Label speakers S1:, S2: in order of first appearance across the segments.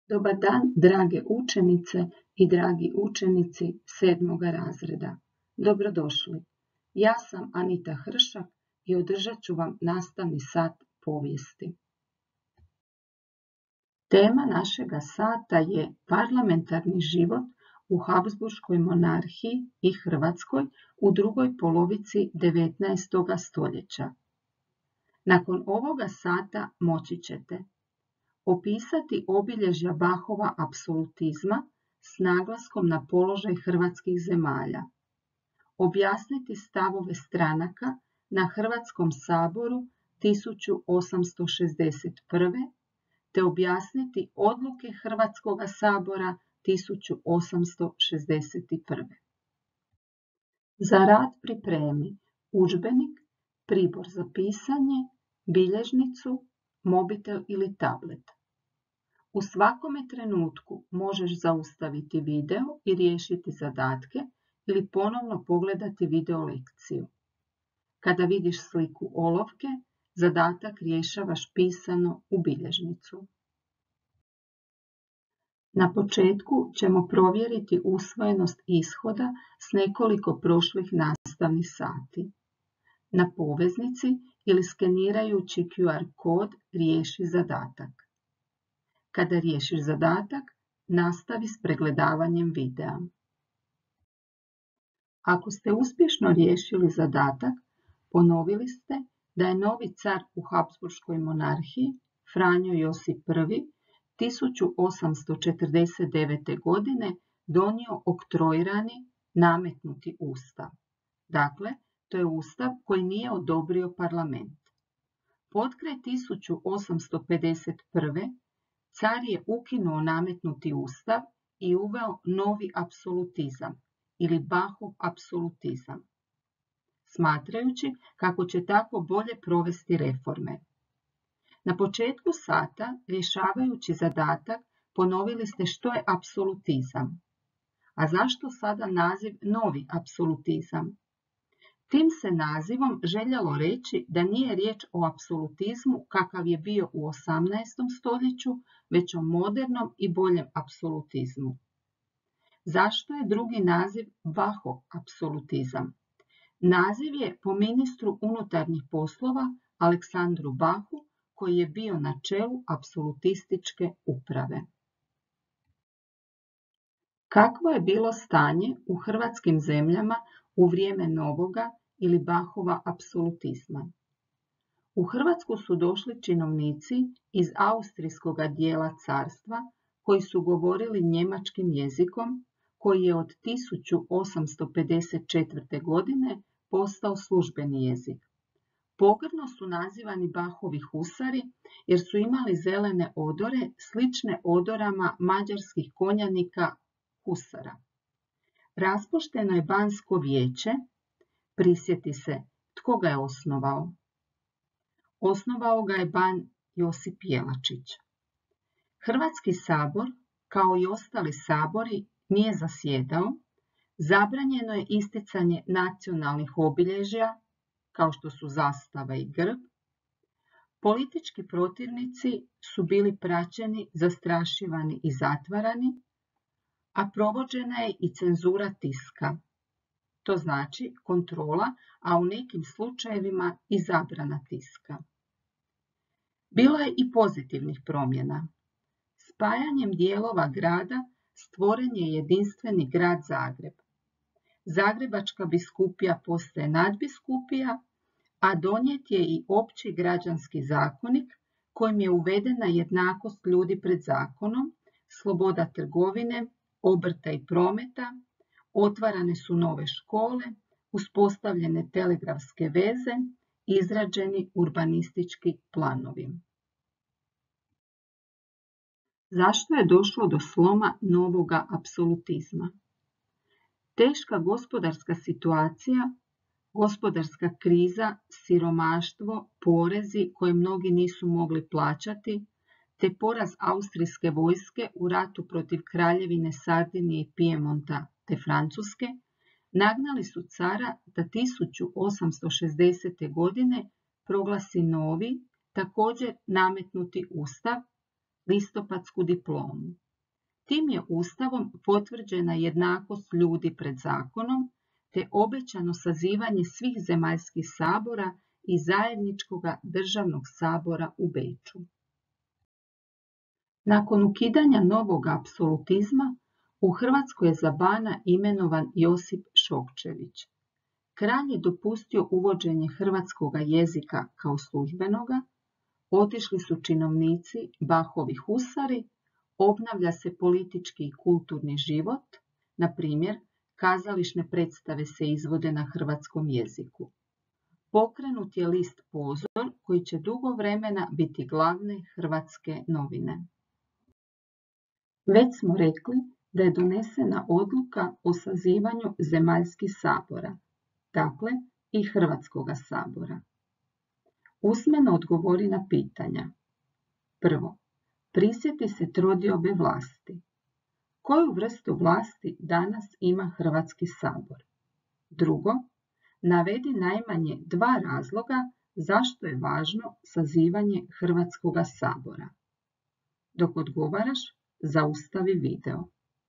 S1: Dobar dan, drage učenice i dragi učenici 7. razreda. Dobrodošli. Ja sam Anita Hršak i održat ću vam nastavni sat povijesti. Tema našega sata je parlamentarni život u Habsburškoj monarhiji i Hrvatskoj u drugoj polovici 19. stoljeća. Nakon ovoga sata moći ćete opisati obilježja Bachova apsolutizma s naglaskom na položaj hrvatskih zemalja, objasniti stavove stranaka na Hrvatskom saboru 1861. te objasniti odluke Hrvatskog sabora 1861. Za rad pripremi udžbenik, pribor za pisanje, bilježnicu, mobitel ili tablet. U svakome trenutku možeš zaustaviti video i riješiti zadatke ili ponovno pogledati video lekciju. Kada vidiš sliku olovke, zadatak rješavaš pisano u bilježnicu. Na početku ćemo provjeriti usvojenost ishoda s nekoliko prošlih nastavnih sati. Na poveznici ili skenirajući QR kod riješi zadatak. Kada riješiš zadatak, nastavi s pregledavanjem videa. Ako ste uspješno riješili zadatak, ponovili ste da je novi car u Habsburškoj monarhiji, Franjo Josip I, 1849. godine donio oktroirani nametnuti ustav. Dakle, to je ustav koji nije odobrio parlament. Potkraj 1851. car je ukinuo nametnuti ustav i uveo novi apsolutizam ili Bachov apsolutizam, smatrajući kako će tako bolje provesti reforme. Na početku sata, rješavajući zadatak, ponovili ste što je apsolutizam. A zašto sada naziv novi apsolutizam? Tim se nazivom željelo reći da nije riječ o apsolutizmu kakav je bio u 18. stoljeću, već o modernom i boljem apsolutizmu. Zašto je drugi naziv Bachov apsolutizam? Naziv je po ministru unutarnjih poslova Aleksandru Bachu, koji je bio na čelu apsolutističke uprave. Kakvo je bilo stanje u hrvatskim zemljama u vrijeme novoga ili Bachova apsolutizma? U Hrvatsku su došli činovnici iz austrijskog dijela carstva koji su govorili njemačkim jezikom, koji je od 1854. godine postao službeni jezik. Pogrdno su nazivani Bachovi husari jer su imali zelene odore slične odorama mađarskih konjanika husara. Raspušteno je Bansko vijeće. Prisjeti se, tko ga je osnovao? Osnovao ga je ban Josip Jelačić. Hrvatski sabor, kao i ostali sabori, nije zasjedao. Zabranjeno je isticanje nacionalnih obilježja, kao što su zastava i grb. Politički protivnici su bili praćeni, zastrašivani i zatvarani, a provođena je i cenzura tiska. To znači kontrola, a u nekim slučajevima i zabrana tiska. Bilo je i pozitivnih promjena. Spajanjem dijelova grada stvoren je jedinstveni grad Zagreb. Zagrebačka biskupija postaje nadbiskupija, a donijet je i opći građanski zakonik kojim je uvedena jednakost ljudi pred zakonom, sloboda trgovine, obrta i prometa, otvarane su nove škole, uspostavljene telegrafske veze, izrađeni urbanistički planovi. Zašto je došlo do sloma novoga apsolutizma? Teška gospodarska situacija, gospodarska kriza, siromaštvo, porezi koje mnogi nisu mogli plaćati, te poraz austrijske vojske u ratu protiv kraljevine Sardinije i Pijemonta te Francuske, nagnali su cara da 1860. godine proglasi novi, također nametnuti ustav, listopadsku diplomu. Tim je ustavom potvrđena jednakost ljudi pred zakonom, te obećano sazivanje svih zemaljskih sabora i zajedničkoga državnog sabora u Beču. Nakon ukidanja novog apsolutizma, u Hrvatskoj je za bana imenovan Josip Šokčević. Kralj je dopustio uvođenje hrvatskoga jezika kao službenoga, otišli su činovnici, Bahovi husari, obnavlja se politički i kulturni život, na primjer, kazališne predstave se izvode na hrvatskom jeziku. Pokrenut je list Pozor koji će dugo vremena biti glavne hrvatske novine. Već smo rekli da je donesena odluka o sazivanju zemaljskih sabora, dakle i Hrvatskoga sabora. Usmeno odgovori na pitanja. Prvo, prisjeti se trodiobe vlasti. Koju vrstu vlasti danas ima Hrvatski sabor? Drugo, navedi najmanje 2 razloga zašto je važno sazivanje Hrvatskoga sabora. Dok odgovaraš, zaustavi video.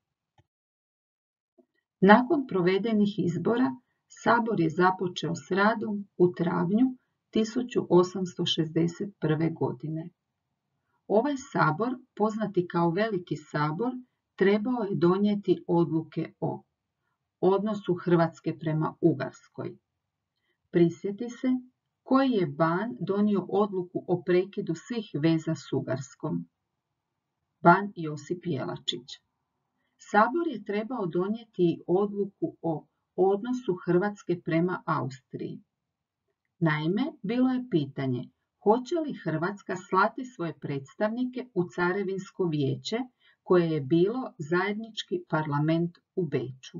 S1: Nakon provedenih izbora, sabor je započeo s radom u travnju 1861. godine. Ovaj sabor, poznati kao Veliki sabor, trebao je donijeti odluke o odnosu Hrvatske prema Ugarskoj. Prisjeti se koji je ban donio odluku o prekidu svih veza s Ugarskom. Ban Josip Jelačić. Sabor je trebao donijeti odluku o odnosu Hrvatske prema Austriji. Naime, bilo je pitanje hoće li Hrvatska slati svoje predstavnike u Carevinsko vijeće, koje je bilo zajednički parlament u Beču.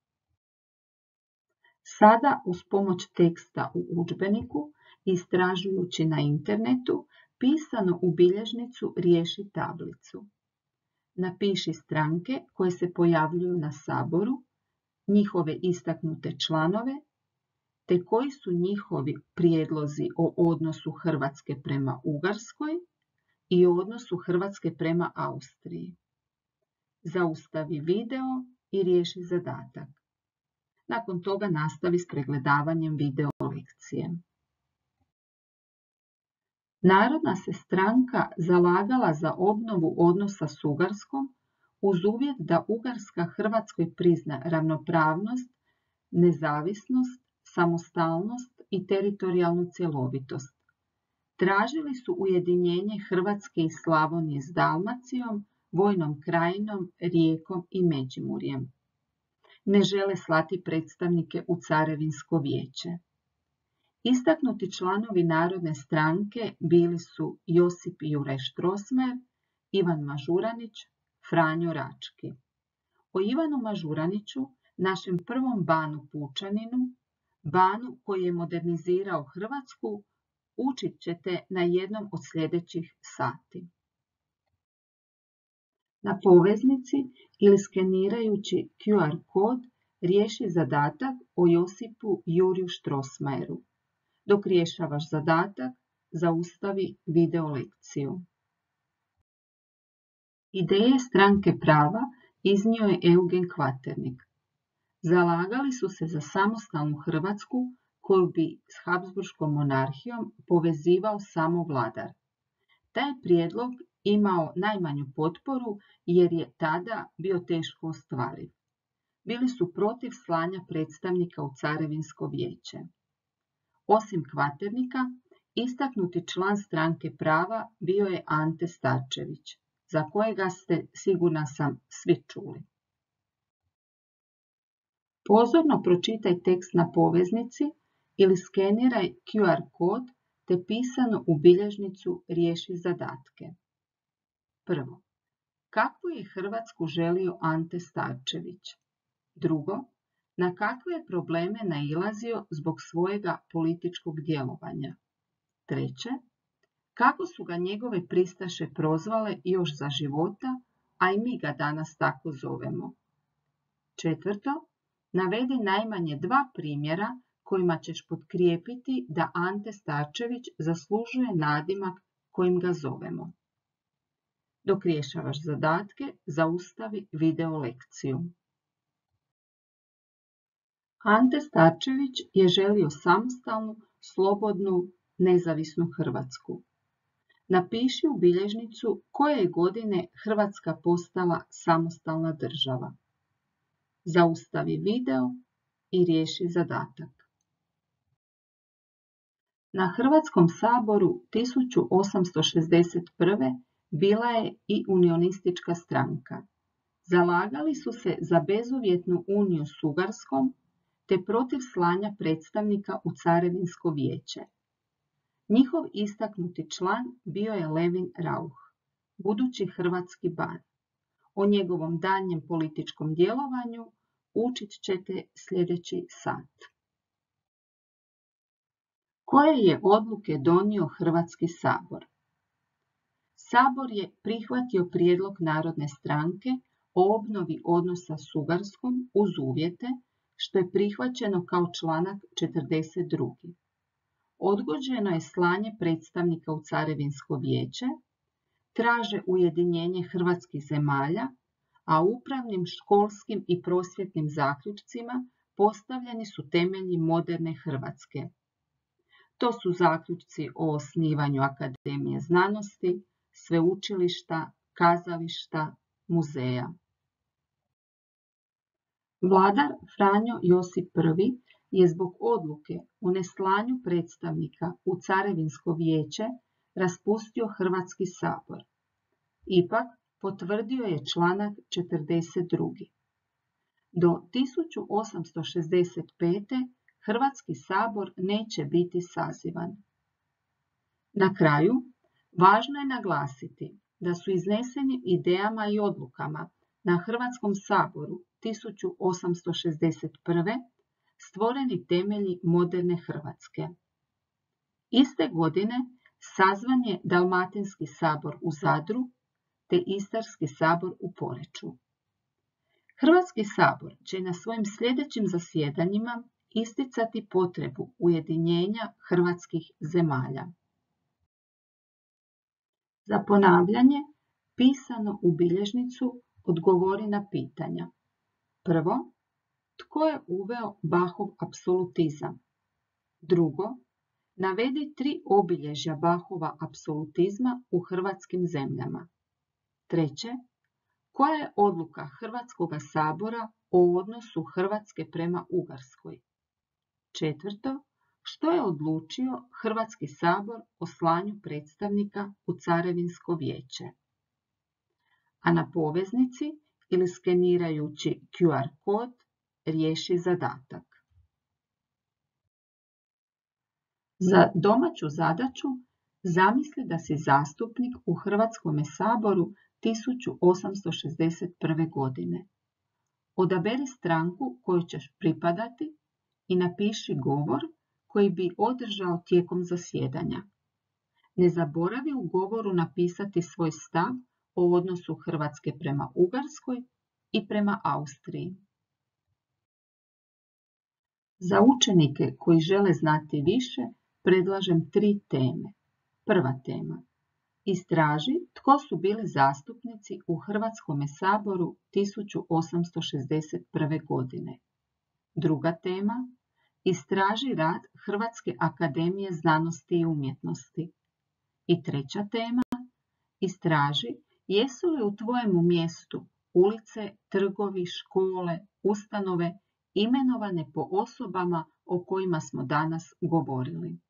S1: Sada uz pomoć teksta u udžbeniku, istražujući na internetu, pisano u bilježnicu riješi tablicu. Napiši stranke koje se pojavljuju na saboru, njihove istaknute članove, te koji su njihovi prijedlozi o odnosu Hrvatske prema Ugarskoj i o odnosu Hrvatske prema Austriji. Zaustavi video i riješi zadatak. Nakon toga nastavi s pregledavanjem video lekcije. Narodna se stranka zalagala za obnovu odnosa s Ugarskom uz uvjet da Ugarska Hrvatskoj prizna ravnopravnost, nezavisnost, samostalnost i teritorijalnu cjelovitost. Tražili su ujedinjenje Hrvatske i Slavonije s Dalmacijom, Vojnom krajinom, Rijekom i Međimurjem. Ne žele slati predstavnike u Carevinsko vijeće. Istaknuti članovi Narodne stranke bili su Josip Juraj Strossmayer, Ivan Mažuranić, Franjo Rački. O Ivanu Mažuraniću, našem prvom banu pučaninu, banu koji je modernizirao Hrvatsku, učit ćete na jednom od sljedećih sati. Na poveznici ili skenirajući QR kod riješi zadatak o Josipu Juriju Strossmayeru. Dok rješavaš zadatak, zaustavi video lekciju. Ideje stranke prava iznio je Eugen Kvaternik. Zalagali su se za samostalnu Hrvatsku koju bi s Habsburškom monarhijom povezivao samo vladar. Taj prijedlog imao najmanju potporu jer je tada bio teško ostvariv. Bili su protiv slanja predstavnika u Carevinsko vijeće. Osim Kvaternika, istaknuti član stranke prava bio je Ante Starčević, za kojega ste, sigurna sam, svi čuli. Pozorno pročitaj tekst na poveznici ili skeniraj QR kod te pisano u bilježnicu riješi zadatke. Prvo, kakvu je Hrvatsku želio Ante Starčević? Drugo, na kakve je probleme nailazio zbog svojega političkog djelovanja? Treće, kako su ga njegove pristaše prozvale još za života, a i mi ga danas tako zovemo? Četvrto, navedi najmanje 2 primjera kojima ćeš potkrijepiti da Ante Starčević zaslužuje nadimak kojim ga zovemo. Dok rješavaš zadatke, zaustavi video lekciju. Ante Starčević je želio samostalnu, slobodnu, nezavisnu Hrvatsku. Napiši u bilježnicu koje je godine Hrvatska postala samostalna država. Zaustavi video i riješi zadatak. Na Hrvatskom saboru 1861. bila je i unionistička stranka. Zalagali su se za bezuvjetnu uniju s Ugarskom te protiv slanja predstavnika u Carevinsko vijeće. Njihov istaknuti član bio je Levin Rauch, budući hrvatski ban. O njegovom daljnjem političkom djelovanju učit ćete sljedeći sat. Koje je odluke donio Hrvatski sabor? Sabor je prihvatio prijedlog Narodne stranke o obnovi odnosa s Ugarskom uz uvjete, što je prihvaćeno kao članak 42. Odgođeno je slanje predstavnika u Carevinsko vijeće, traže ujedinjenje hrvatskih zemalja, a upravnim, školskim i prosvjetnim zaključcima postavljeni su temelji moderne Hrvatske. To su zaključci o osnivanju Akademije znanosti, sveučilišta, kazališta, muzeja. Vladar Franjo Josip I je zbog odluke o neslanju predstavnika u Carevinsko vijeće raspustio Hrvatski sabor. Ipak potvrdio je članak 42. Do 1865. Hrvatski sabor neće biti sazivan. Na kraju, važno je naglasiti da su iznesenim idejama i odlukama na Hrvatskom saboru 1861. stvoreni temelji moderne Hrvatske. Iste godine sazvan je Dalmatinski sabor u Zadru te Istarski sabor u Poreču. Hrvatski sabor će na svojim sljedećim zasjedanjima isticati potrebu ujedinjenja hrvatskih zemalja. Za ponavljanje, pisano u bilježnicu odgovori na pitanja. Prvo, tko je uveo Bachov apsolutizam? Drugo, navedi 3 obilježja Bachova apsolutizma u hrvatskim zemljama. Treće, koja je odluka Hrvatskog sabora o odnosu Hrvatske prema Ugarskoj? Četvrto, što je odlučio Hrvatski sabor o slanju predstavnika u Carevinsko vijeće? A na poveznici ili skenirajući QR kod riješi zadatak. Za domaću zadaću zamisli da si zastupnik u Hrvatskome saboru 1861. godine. Odaberi stranku kojoj ćeš pripadati i napiši govor koji bi održao tijekom zasjedanja. Ne zaboravi u govoru napisati svoj stav o odnosu Hrvatske prema Ugarskoj i prema Austriji. Za učenike koji žele znati više, predlažem 3 teme. Prva tema. Istraži tko su bili zastupnici u Hrvatskome saboru 1861. godine. Druga tema. Istraži rad Hrvatske akademije znanosti i umjetnosti. I treća tema. Istraži jesu li u tvojemu mjestu ulice, trgovi, škole, ustanove imenovane po osobama o kojima smo danas govorili.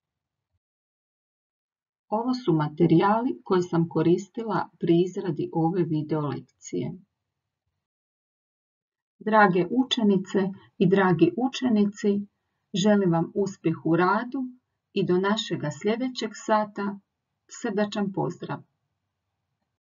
S1: Ovo su materijali koje sam koristila pri izradi ove video lekcije. Drage učenice i dragi učenici, želim vam uspjeh u radu i do našega sljedećeg sata srdačan pozdrav!